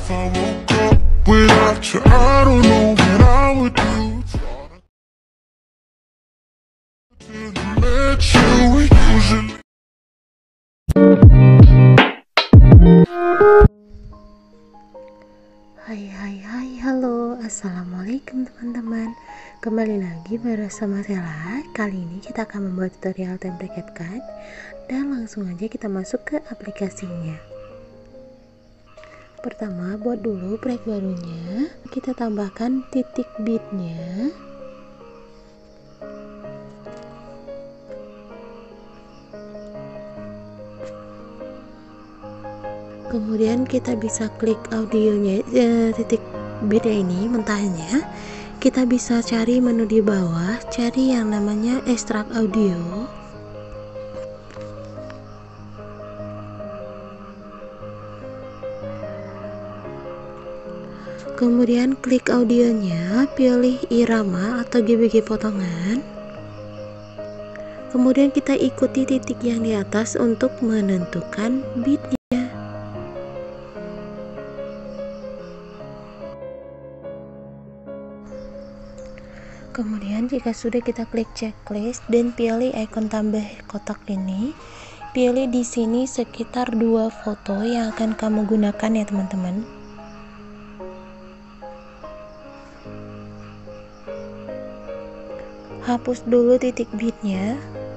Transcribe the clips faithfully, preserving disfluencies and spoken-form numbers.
If I woke up without you, I don't know what I would do. Didn't let you usually. Hai hai hai halo, assalamualaikum teman-teman. Kembali lagi bersama Sela. Kali ini kita akan membuat tutorial template CapCut, dan langsung aja kita masuk ke aplikasinya. Pertama, buat dulu proyek barunya, kita tambahkan titik bitnya. Kemudian kita bisa klik audionya, eh, titik bitnya ini mentahnya. Kita bisa cari menu di bawah, cari yang namanya ekstrak audio. Kemudian klik audionya, pilih irama atau G B G potongan. Kemudian kita ikuti titik yang di atas untuk menentukan bitnya. Kemudian jika sudah, kita klik checklist dan pilih icon tambah kotak ini. Pilih di sini sekitar dua foto yang akan kamu gunakan ya teman-teman. Hapus dulu titik bitnya.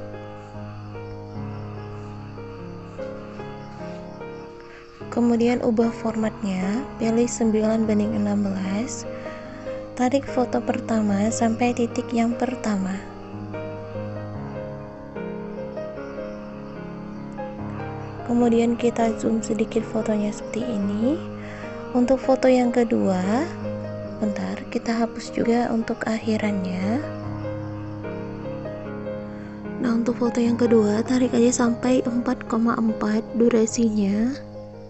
Kemudian ubah formatnya, pilih sembilan banding enam belas. Tarik foto pertama sampai titik yang pertama. Kemudian kita zoom sedikit fotonya seperti ini. Untuk foto yang kedua, bentar, kita hapus juga untuk akhirannya. Nah, untuk foto yang kedua, tarik aja sampai empat koma empat durasinya.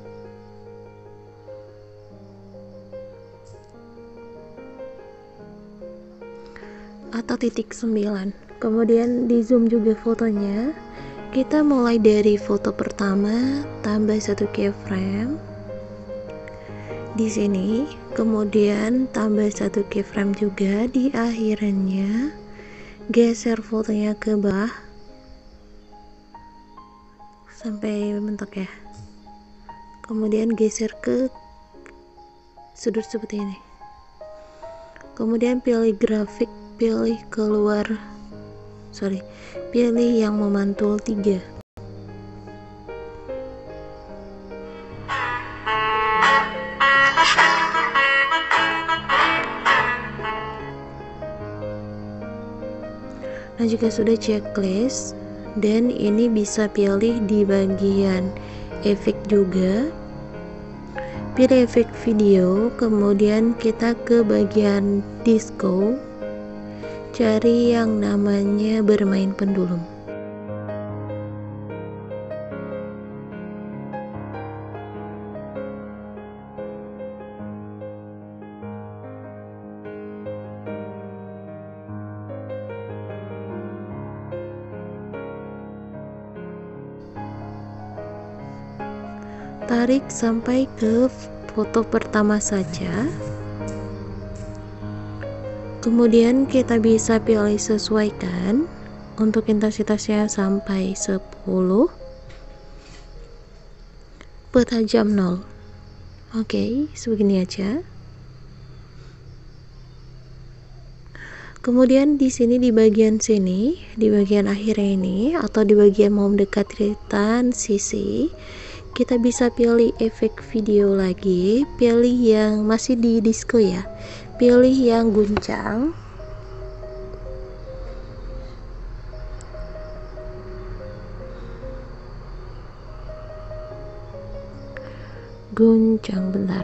Atau titik sembilan. Kemudian di zoom juga fotonya. Kita mulai dari foto pertama, tambah satu keyframe di sini, kemudian tambah satu keyframe juga di akhirannya. Geser fotonya ke bawah sampai mentok ya. Kemudian geser ke sudut seperti ini. Kemudian pilih grafik, pilih keluar sorry pilih yang memantul tiga. Nah, jika sudah checklist, dan ini bisa pilih di bagian efek juga, pilih efek video, kemudian kita ke bagian disco, cari yang namanya bermain pendulum. Tarik sampai ke foto pertama saja. Kemudian kita bisa pilih sesuaikan untuk intensitasnya sampai sepuluh, peta jam nol. Oke, sebegini aja. Kemudian di sini, di bagian sini, di bagian akhir ini atau di bagian mau mendekatkan sisi, kita bisa pilih efek video lagi, pilih yang masih di disco ya, pilih yang guncang. Guncang bentar.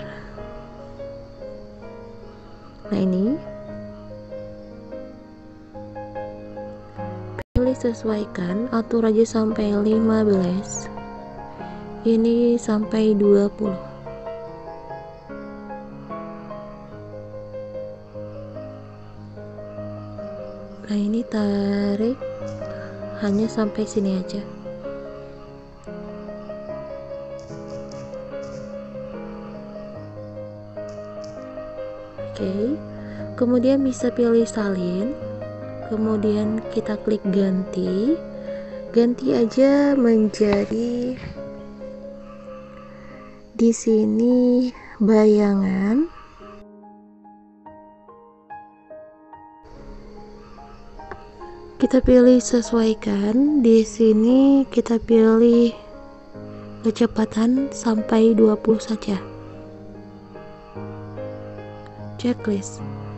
Nah, ini pilih sesuaikan, atur aja sampai lima belas. Ini sampai dua puluh. Nah, ini tarik hanya sampai sini aja. Oke, kemudian bisa pilih salin, kemudian kita klik ganti, ganti aja menjadi di sini bayangan. Kita pilih sesuaikan, di sini kita pilih kecepatan sampai dua puluh saja. Checklist.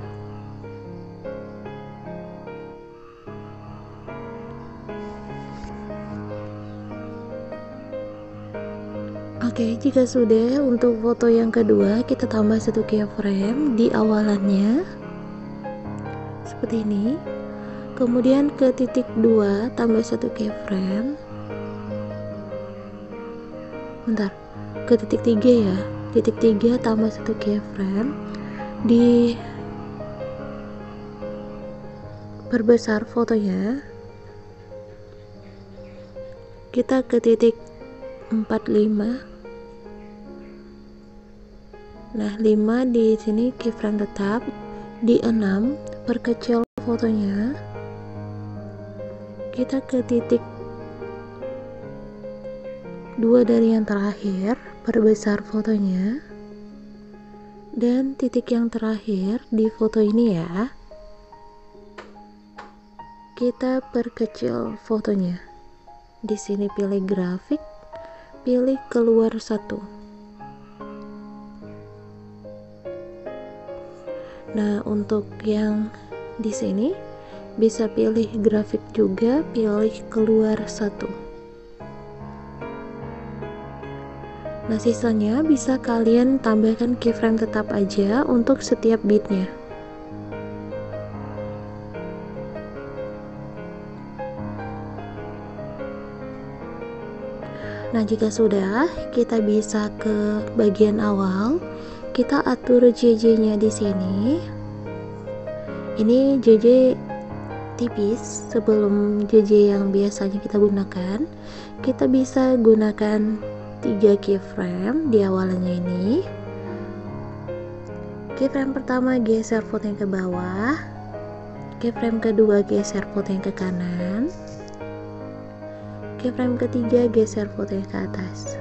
Oke, jika sudah, untuk foto yang kedua kita tambah satu keyframe di awalannya seperti ini. Kemudian ke titik dua tambah satu keyframe. Bentar, ke titik tiga ya. Titik tiga tambah satu keyframe. Di perbesar fotonya. Kita ke titik empat puluh lima. Nah, lima di sini keyframe tetap. Di enam perkecil fotonya. Kita ke titik dua dari yang terakhir, perbesar fotonya, dan titik yang terakhir di foto ini ya, kita perkecil fotonya. Di sini pilih grafik, pilih keluar satu. Nah, untuk yang di sini bisa pilih grafik juga, pilih keluar satu. Nah, sisanya bisa kalian tambahkan keyframe tetap aja untuk setiap bitnya. Nah, jika sudah, kita bisa ke bagian awal. Kita atur J J-nya di sini. Ini J J tipis sebelum J J yang biasanya kita gunakan. Kita bisa gunakan tiga keyframe di awalannya ini. Keyframe pertama geser fotonya ke bawah. Keyframe kedua geser fotonya ke kanan. Keyframe ketiga geser fotonya ke atas.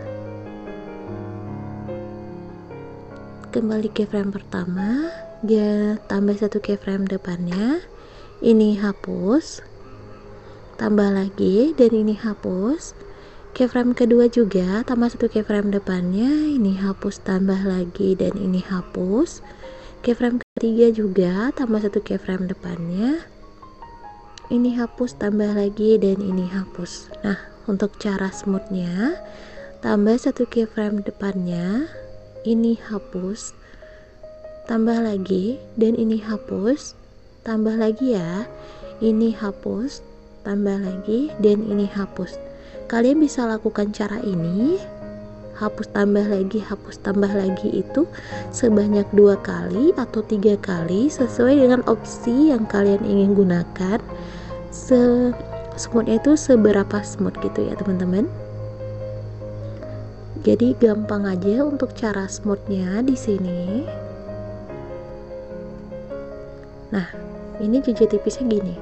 Kembali keyframe pertama, dia tambah satu keyframe depannya. Ini hapus, tambah lagi, dan ini hapus. Keyframe kedua juga tambah satu keyframe depannya. Ini hapus, tambah lagi, dan ini hapus. Keyframe ketiga juga tambah satu keyframe depannya. Ini hapus, tambah lagi, dan ini hapus. Nah, untuk cara smoothnya, tambah satu keyframe depannya. Ini hapus, tambah lagi, dan ini hapus, tambah lagi ya. Ini hapus, tambah lagi, dan ini hapus. Kalian bisa lakukan cara ini, hapus tambah lagi, hapus tambah lagi, itu sebanyak dua kali atau tiga kali sesuai dengan opsi yang kalian ingin gunakan. Se smoothnya itu seberapa smooth gitu ya teman-teman. Jadi gampang aja untuk cara smoothnya di sini. Nah, ini J J tipisnya gini.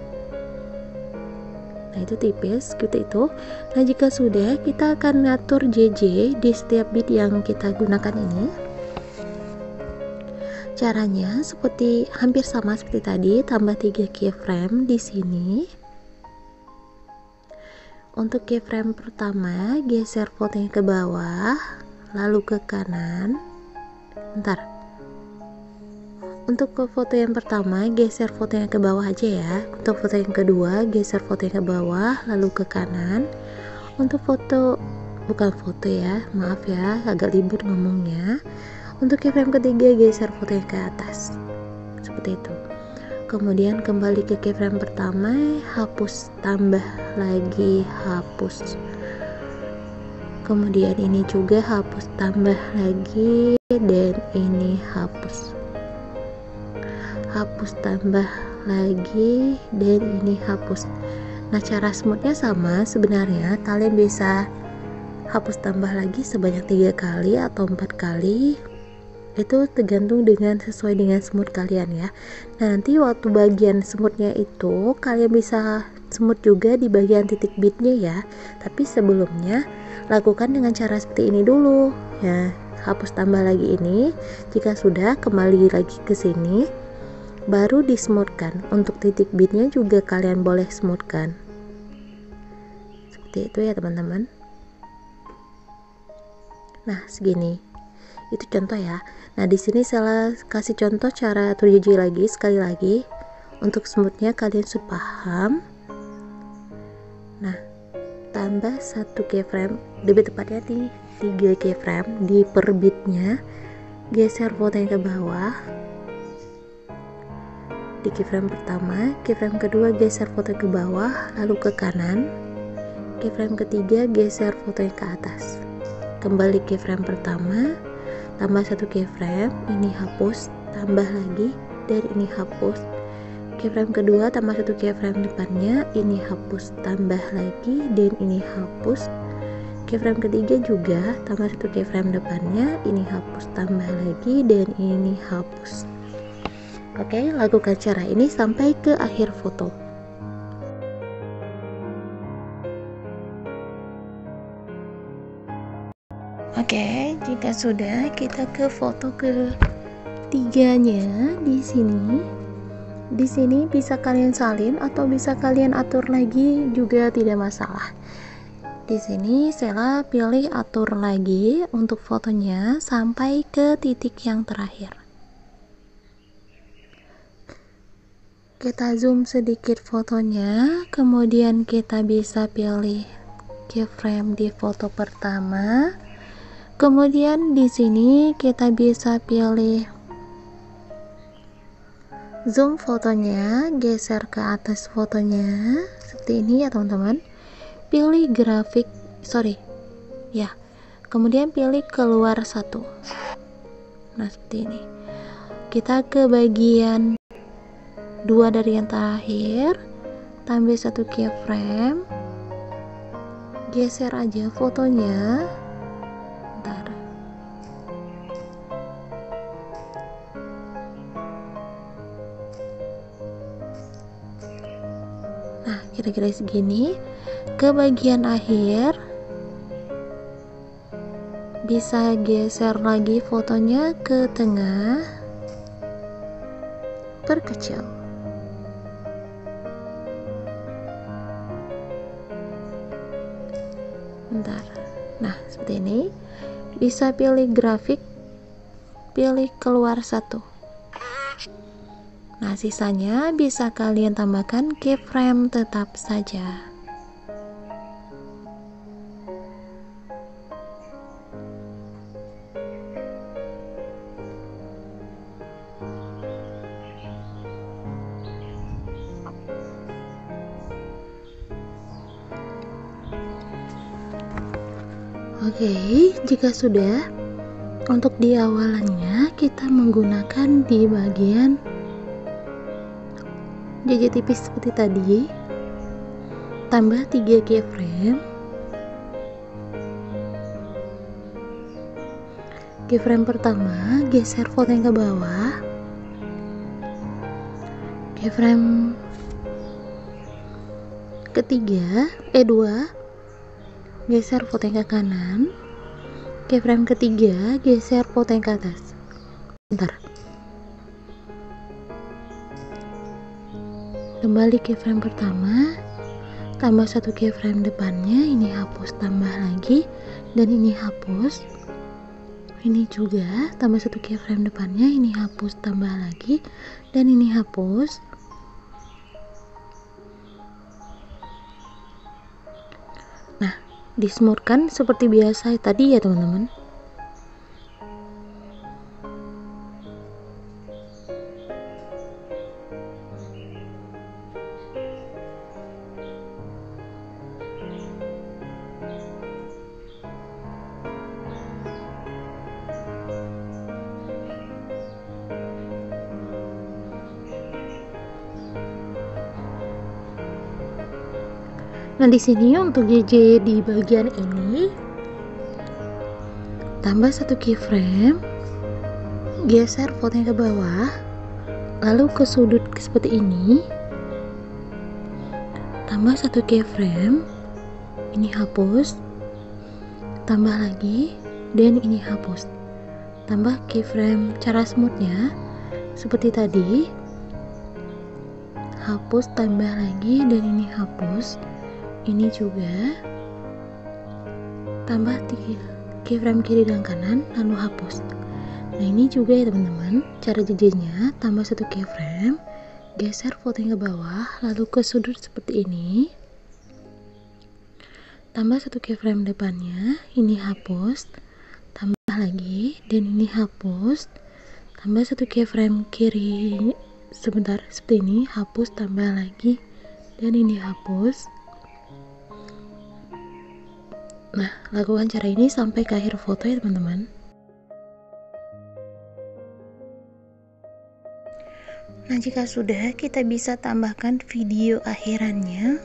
Nah, itu tipis seperti itu. Nah, jika sudah, kita akan ngatur J J di setiap bit yang kita gunakan ini. Caranya seperti hampir sama seperti tadi, tambah tiga keyframe di sini. Untuk keyframe pertama, geser fotonya ke bawah, lalu ke kanan. Bentar. Untuk ke foto yang pertama, geser fotonya ke bawah aja ya. Untuk foto yang kedua, geser fotonya ke bawah, lalu ke kanan. Untuk foto, bukan foto ya, maaf ya, agak libur ngomongnya. Untuk keyframe ketiga, geser fotonya ke atas. Seperti itu. Kemudian kembali ke keyframe pertama, hapus, tambah lagi, hapus. Kemudian ini juga hapus, tambah lagi, dan ini hapus. Hapus, tambah lagi, dan ini hapus. Nah, cara smoothnya sama sebenarnya. Kalian bisa hapus tambah lagi sebanyak tiga kali atau empat kali. Itu tergantung dengan sesuai dengan smooth kalian ya. Nah, nanti waktu bagian smoothnya itu kalian bisa smooth juga di bagian titik beatnya ya. Tapi sebelumnya lakukan dengan cara seperti ini dulu ya. Hapus tambah lagi ini. Jika sudah, kembali lagi ke sini, baru di smoothkan. Untuk titik beatnya juga kalian boleh smoothkan seperti itu ya teman-teman. Nah, segini itu contoh ya. Nah, di sini saya kasih contoh cara tujuh J lagi, sekali lagi untuk smoothnya kalian sudah paham. Nah, tambah satu keyframe, lebih tepatnya di tiga keyframe di per beatnya, geser fotonya ke bawah di keyframe pertama, keyframe kedua geser foto ke bawah lalu ke kanan, keyframe ketiga geser fotonya ke atas, kembali keyframe pertama, tambah satu keyframe, ini hapus, tambah lagi, dari ini hapus, keyframe kedua tambah satu keyframe depannya, ini hapus, tambah lagi, dan ini hapus, keyframe ketiga juga tambah satu keyframe depannya, ini hapus, tambah lagi, dan ini hapus. Oke, lakukan cara ini sampai ke akhir foto. Oke, jika sudah, kita ke foto ketiganya di sini. Di sini bisa kalian salin atau bisa kalian atur lagi juga tidak masalah. Di sini Sela pilih atur lagi untuk fotonya sampai ke titik yang terakhir. Kita zoom sedikit fotonya, kemudian kita bisa pilih keyframe di foto pertama. Kemudian di sini kita bisa pilih zoom fotonya, geser ke atas fotonya seperti ini ya teman-teman. Pilih grafik, sorry ya, kemudian pilih keluar satu. Nah, seperti ini. Kita ke bagian dua dari yang terakhir, tambah satu keyframe, geser aja fotonya. Bentar. Nah, kira-kira segini. Ke bagian akhir bisa geser lagi fotonya ke tengah, perkecil. Bentar. Nah, seperti ini. Bisa pilih grafik, pilih keluar satu. Nah, sisanya bisa kalian tambahkan keyframe tetap saja. Oke, jika sudah, untuk di awalannya kita menggunakan di bagian jejak tipis seperti tadi, tambah tiga keyframe, keyframe pertama geser foto yang ke bawah, keyframe ketiga, eh dua geser foto yang ke kanan, keyframe ketiga geser foto yang ke atas. Bentar. Kembali keyframe pertama, tambah satu keyframe depannya, ini hapus, tambah lagi, dan ini hapus. Ini juga tambah satu keyframe depannya, ini hapus, tambah lagi, dan ini hapus. Nah, dismoothkan seperti biasa tadi ya teman-teman. Nah, di sini untuk J J di bagian ini tambah satu keyframe, geser fotonya ke bawah, lalu ke sudut seperti ini, tambah satu keyframe, ini hapus, tambah lagi, dan ini hapus, tambah keyframe cara smoothnya seperti tadi, hapus, tambah lagi, dan ini hapus, ini juga, tambah tiga keyframe kiri dan kanan, lalu hapus. Nah ini juga ya teman-teman, cara jadinya, tambah satu keyframe, geser fotonya ke bawah, lalu ke sudut seperti ini, tambah satu keyframe depannya, ini hapus, tambah lagi, dan ini hapus, tambah satu keyframe kiri sebentar seperti ini, hapus, tambah lagi, dan ini hapus. Nah, lakukan cara ini sampai ke akhir foto ya teman-teman. Nah, jika sudah, kita bisa tambahkan video akhirannya.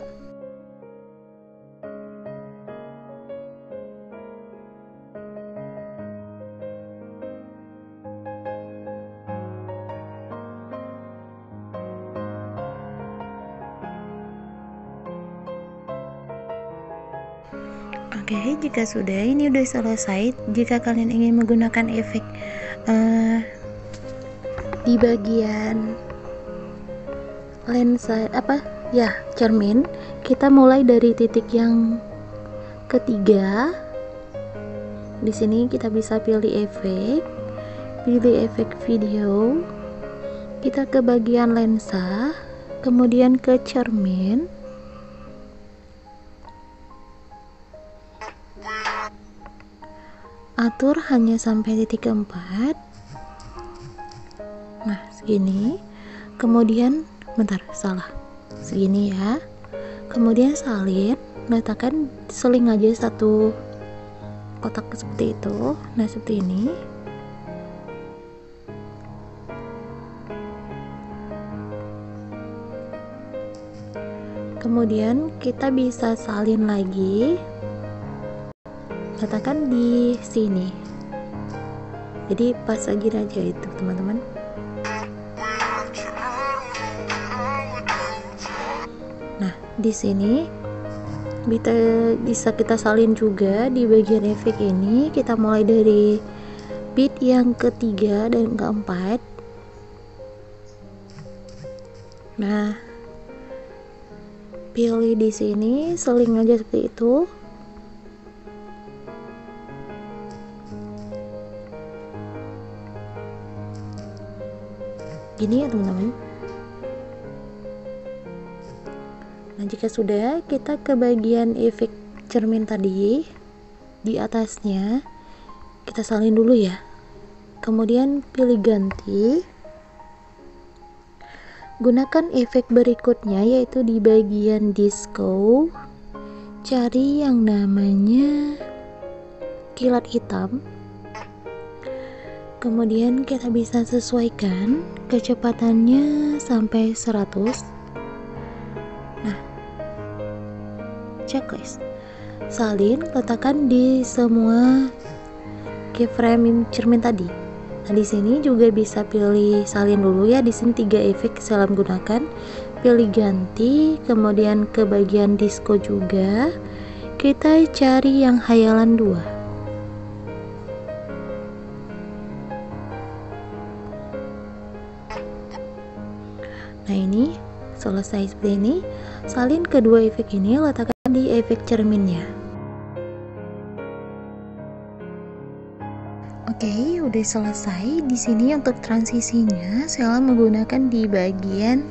Oke, jika sudah, ini udah selesai. Jika kalian ingin menggunakan efek uh, di bagian lensa apa ya cermin, kita mulai dari titik yang ketiga. Di sini kita bisa pilih efek, pilih efek video, kita ke bagian lensa, kemudian ke cermin, atur hanya sampai titik keempat. Nah segini, kemudian bentar salah segini ya, kemudian salin, letakkan seling aja satu kotak seperti itu. Nah seperti ini, kemudian kita bisa salin lagi, letakkan di sini, jadi pas lagi aja itu teman-teman. Nah di sini bisa bisa kita salin juga di bagian efek ini. Kita mulai dari bit yang ketiga dan keempat. Nah pilih di sini, seling aja seperti itu. Gini ya teman-teman. Nah jika sudah, kita ke bagian efek cermin tadi, di atasnya kita salin dulu ya, kemudian pilih ganti, gunakan efek berikutnya yaitu di bagian disco, cari yang namanya kilat hitam. Kemudian kita bisa sesuaikan kecepatannya sampai seratus. Nah, checklist. Salin, letakkan di semua keyframe cermin tadi. Nah, di sini juga bisa pilih salin dulu ya. Di sini tiga efek salam gunakan. Pilih ganti, kemudian ke bagian disco juga. Kita cari yang hayalan dua. Nah ini selesai seperti ini. Salin kedua efek ini, letakkan di efek cerminnya. Oke, udah selesai. Di sini untuk transisinya saya menggunakan di bagian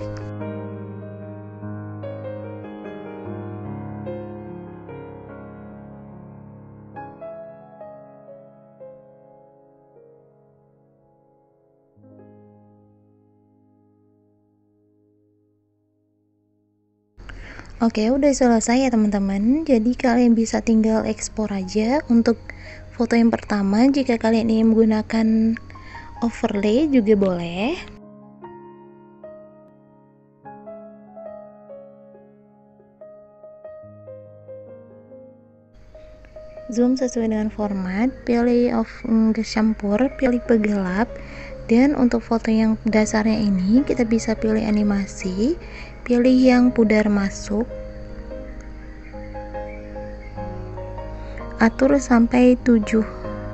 Oke, udah selesai ya teman-teman. Jadi kalian bisa tinggal ekspor aja untuk foto yang pertama. Jika kalian ingin menggunakan overlay juga boleh. Zoom sesuai dengan format, pilih off campur, pilih pegelap, Dan untuk foto yang dasarnya ini kita bisa pilih animasi, pilih yang pudar masuk, atur sampai tujuh,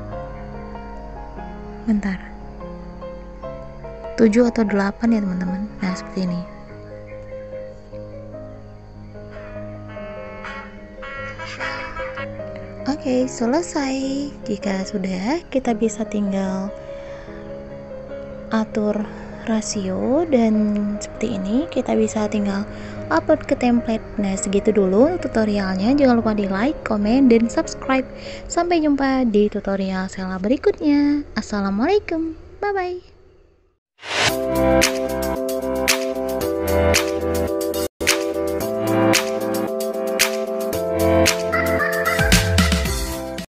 bentar, tujuh atau delapan ya teman-teman. Nah seperti ini. Oke, selesai. Jika sudah, kita bisa tinggal atur rasio dan seperti ini kita bisa tinggal upload ke template. Nah segitu dulu tutorialnya, jangan lupa di like, komen, dan subscribe. Sampai jumpa di tutorial Sela berikutnya. Assalamualaikum, bye bye.